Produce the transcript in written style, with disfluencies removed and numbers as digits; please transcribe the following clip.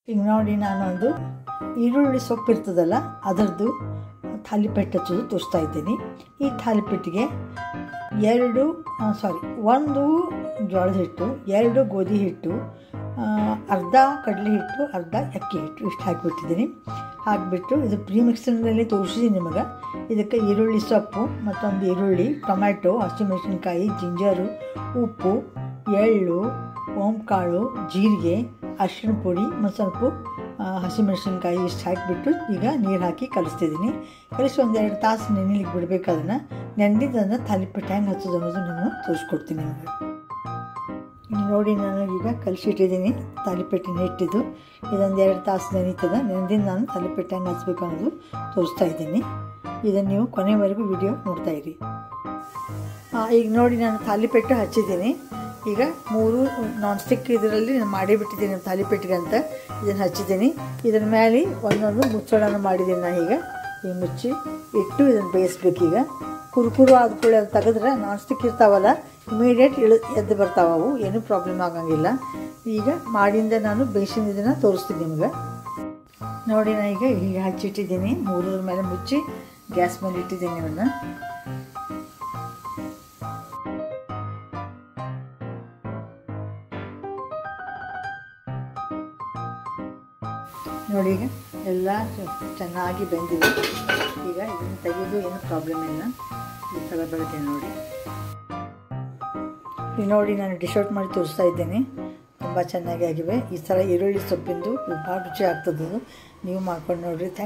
ಈಗ ನೋಡಿ ನಾನೊಂದು ಈರುಳ್ಳಿ ಸೊಪ್ಪು ಇರ್ತದಲ್ಲ ಅದರದ್ದು ತಾಲಿಪಟ್ಟು ಹಚ್ಚೋದು ತೋರಿಸ್ತಾ ಇದ್ದೀನಿ. ಈ ತಾಲಿಪಟ್ಟಿಗೆ ಒಂದು ಜೋಳದ ಹಿಟ್ಟು, 2 ಗೋಧಿ ಹಿಟ್ಟು, ಅರ್ಧ ಕಡಲೆ ಹಿಟ್ಟು, ಅರ್ಧ ಅಕ್ಕಿ ಹಿಟ್ಟು ಇಷ್ಟು ಹಾಕಿಬಿಟ್ಟಿದ್ದೀನಿ. ಹಾಕಿಬಿಟ್ಟು ಇದು ಪ್ರೀಮಿಕ್ಸರ್ನಲ್ಲಿ ತೋರಿಸಿದ್ದೀನಿ ನಿಮಗೆ. ಇದಕ್ಕೆ ಈರುಳ್ಳಿ ಸೊಪ್ಪು, ಮತ್ತೊಂದು ಈರುಳ್ಳಿ, ಟೊಮ್ಯಾಟೊ, ಹಸಿಮೆಣಸಿನ್ಕಾಯಿ, ಜಿಂಜರು, ಉಪ್ಪು, ಎಳ್ಳು, ಓಂಕಾಳು, ಜೀರಿಗೆ, ಅರಿಶಿಣ ಪುಡಿ ಮತ್ತು ಸ್ವಲ್ಪ ಹಸಿಮೆಣಸಿನ್ಕಾಯಿ ಇಷ್ಟು ಹಾಕಿಬಿಟ್ಟು ಈಗ ನೀರು ಹಾಕಿ ಕಲಿಸ್ತಿದ್ದೀನಿ. ಕಲಿಸಿ 1-2 ತಾಸು ನೆನೆಲಿಕ್ಕೆ ಬಿಡಬೇಕು. ಅದನ್ನು ನೆನೆದಿದ್ದನ್ನು ತಾಲಿಪಟ್ಟು ಹೆಂಗೆ ಹಚ್ಚೋದು ಅನ್ನೋದು ನಾನು ತೋರಿಸ್ಕೊಡ್ತೀನಿ ನಿಮಗೆ. ನೋಡಿ ನಾನು ಈಗ ಕಲಿಸಿಟ್ಟಿದ್ದೀನಿ ತಾಲಿಪಟ್ಟಿನ ಹಿಟ್ಟಿದ್ದು. ಇದೊಂದು 2 ತಾಸು ನೆನೀತದೆ. ನೆನೆದಿಂದ ನಾನು ತಾಲಿಪಟ್ಟು ಹೆಂಗೆ ಹಚ್ಚಬೇಕು ಅನ್ನೋದು ತೋರಿಸ್ತಾ ಇದ್ದೀನಿ. ಇದನ್ನು ನೀವು ಕೊನೆವರೆಗೂ ವಿಡಿಯೋ ನೋಡ್ತಾಯಿರಿ. ಈಗ ನೋಡಿ ನಾನು ತಾಲಿಪಟ್ಟು ಹಚ್ಚಿದ್ದೀನಿ. ಈಗ 3 ನಾನ್ ಸ್ಟಿಕ್ ಇದರಲ್ಲಿ ನಾನು ಮಾಡಿಬಿಟ್ಟಿದ್ದೀನಿ ತಾಲಿಪಟ್ಟಿಗೆ ಅಂತ. ಇದನ್ನು ಹಚ್ಚಿದ್ದೀನಿ. ಇದರ ಮೇಲೆ ಒಂದೊಂದು ಮುಚ್ಚಳನ ಮಾಡಿದ್ದೀನಿ. ನಾನು ಈಗ ಮುಚ್ಚಿ ಇಟ್ಟು ಇದನ್ನು ಬೇಯಿಸ್ಬೇಕು. ಈಗ ಕುರುಕುರು ಆದ್ಕೊಳ್ಳಿ ಅದು ತೆಗೆದ್ರೆ ನಾನ್ ಸ್ಟಿಕ್ ಇರ್ತಾವಲ್ಲ ಇಮಿಡಿಯೇಟ್ ಎದ್ದು ಬರ್ತಾವೆ, ಅವು ಏನೂ ಪ್ರಾಬ್ಲಮ್ ಆಗಂಗಿಲ್ಲ. ಈಗ ಮಾಡಿಂದ ನಾನು ಬೇಯಿಸಿದ ಇದನ್ನು ತೋರಿಸ್ತೀನಿ ನಿಮ್ಗೆ. ನೋಡಿ ನಾನು ಈಗ ಹೀಗೆ ಹಚ್ಚಿಟ್ಟಿದ್ದೀನಿ. 3 ಮೇಲೆ ಮುಚ್ಚಿ ಗ್ಯಾಸ್ ಮೇಲೆ ಇಟ್ಟಿದ್ದೀನಿ ಇವನ್ನ. ನೋಡಿ ಈಗ ಎಲ್ಲ ಚೆನ್ನಾಗಿ ಬೆಂದಿದೆ. ಈಗ ಇದನ್ನು ತೆಗೆದು ಏನು ಪ್ರಾಬ್ಲಮ್ ಇಲ್ಲ. ಈ ಥರ ಬೆಳೆದಿದೆ ನೋಡಿ. ಈಗ ನೋಡಿ ನಾನು ಡಿಶ್ ಔಟ್ ಮಾಡಿ ತೋರಿಸ್ತಾ ಇದ್ದೇನೆ. ತುಂಬ ಚೆನ್ನಾಗಿ ಆಗಿವೆ. ಈ ಥರ ಈರುಳ್ಳಿ ಸೊಪ್ಪಿಂದು ಭಾಳ ರುಚಿ ಆಗ್ತದದು. ನೀವು ಮಾಡ್ಕೊಂಡು ನೋಡಿರಿ.